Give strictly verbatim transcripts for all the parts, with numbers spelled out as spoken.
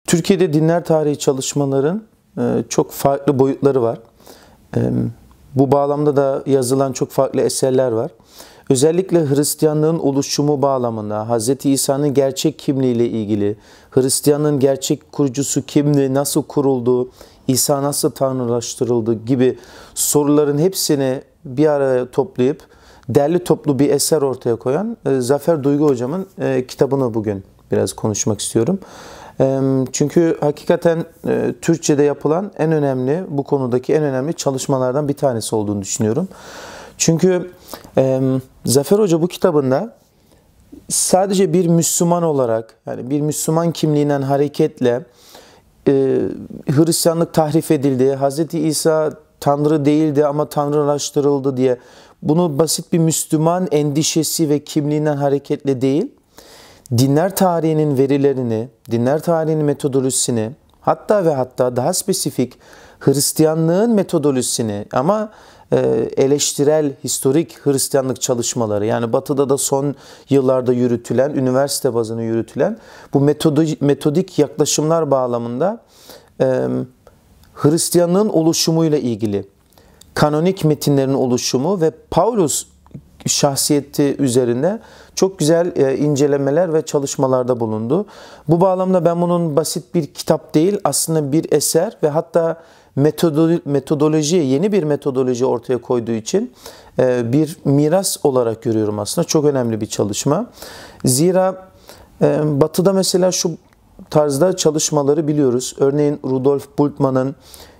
Türkiye'de dinler tarihi çalışmaların e, çok farklı boyutları var. E, Bu bağlamda da yazılan çok farklı eserler var. Özellikle Hristiyanlığın oluşumu bağlamında Hz. İsa'nın gerçek kimliğiyle ilgili, Hristiyanlığın gerçek kurucusu kimdi, nasıl kuruldu, İsa nasıl tanrılaştırıldı gibi soruların hepsini bir araya toplayıp derli toplu bir eser ortaya koyan e, Zafer Duygu hocamın e, kitabını bugün biraz konuşmak istiyorum. E, çünkü hakikaten e, Türkçe'de yapılan en önemli, bu konudaki en önemli çalışmalardan bir tanesi olduğunu düşünüyorum. Çünkü e, Zafer Hoca bu kitabında sadece bir Müslüman olarak, yani bir Müslüman kimliğinden hareketle e, Hristiyanlık tahrif edildi, Hz. İsa Tanrı değildi ama tanrılaştırıldı diye bunu basit bir Müslüman endişesi ve kimliğinden hareketle değil, dinler tarihinin verilerini, dinler tarihinin metodolojisini, hatta ve hatta daha spesifik Hristiyanlığın metodolojisini ama eleştirel, historik Hristiyanlık çalışmaları, yani Batı'da da son yıllarda yürütülen, üniversite bazını yürütülen bu metodik yaklaşımlar bağlamında Hristiyanlığın oluşumuyla ilgili kanonik metinlerin oluşumu ve Paulus şahsiyeti üzerinde çok güzel incelemeler ve çalışmalarda bulundu. Bu bağlamda ben bunun basit bir kitap değil, aslında bir eser ve hatta metodoloji, yeni bir metodoloji ortaya koyduğu için bir miras olarak görüyorum aslında. Çok önemli bir çalışma. Zira Batı'da mesela şu tarzda çalışmaları biliyoruz. Örneğin Rudolf Bultmann'ın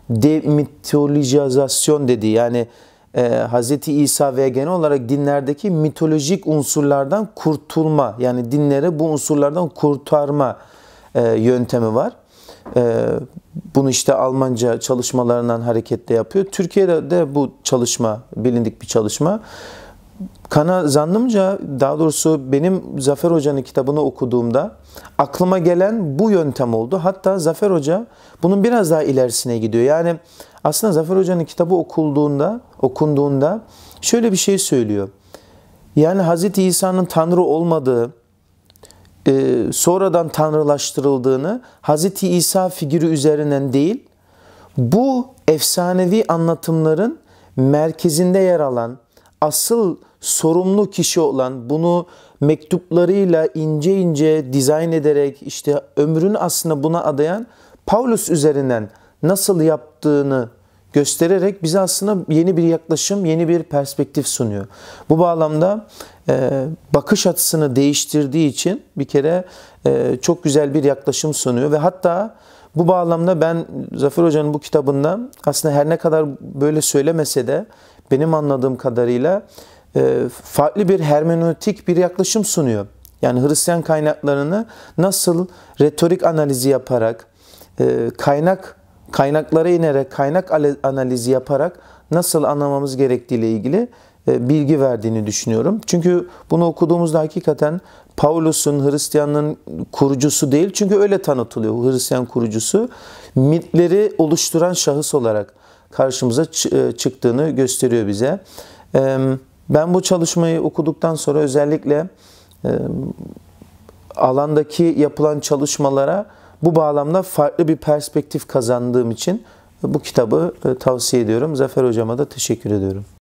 demitolojizasyon dediği, yani e, Hz. İsa ve genel olarak dinlerdeki mitolojik unsurlardan kurtulma, yani dinleri bu unsurlardan kurtarma e, yöntemi var. E, bunu işte Almanca çalışmalarından hareketle yapıyor. Türkiye'de de bu çalışma bilindik bir çalışma. Kana zannımca, daha doğrusu benim Zafer Hoca'nın kitabını okuduğumda aklıma gelen bu yöntem oldu. Hatta Zafer Hoca bunun biraz daha ilerisine gidiyor. Yani aslında Zafer Hoca'nın kitabı okulduğunda, okunduğunda şöyle bir şey söylüyor. Yani Hz. İsa'nın Tanrı olmadığı, sonradan tanrılaştırıldığını Hz. İsa figürü üzerinden değil, bu efsanevi anlatımların merkezinde yer alan, asıl sorumlu kişi olan, bunu mektuplarıyla ince ince dizayn ederek işte ömrünü aslında buna adayan Paulus üzerinden nasıl yaptığını göstererek bize aslında yeni bir yaklaşım, yeni bir perspektif sunuyor. Bu bağlamda e, bakış açısını değiştirdiği için bir kere e, çok güzel bir yaklaşım sunuyor ve hatta bu bağlamda ben Zafer Hoca'nın bu kitabında aslında her ne kadar böyle söylemese de benim anladığım kadarıyla e, farklı bir hermenötik bir yaklaşım sunuyor. Yani Hristiyan kaynaklarını nasıl retorik analizi yaparak, e, kaynak kaynaklara inerek, kaynak analizi yaparak nasıl anlamamız gerektiğiyle ilgili e, bilgi verdiğini düşünüyorum. Çünkü bunu okuduğumuzda hakikaten Paulus'un Hristiyanlığın kurucusu değil, çünkü öyle tanıtılıyor Hristiyan kurucusu, mitleri oluşturan şahıs olarak karşımıza çıktığını gösteriyor bize. Ben bu çalışmayı okuduktan sonra özellikle alandaki yapılan çalışmalara bu bağlamda farklı bir perspektif kazandığım için bu kitabı tavsiye ediyorum. Zafer Hocama da teşekkür ediyorum.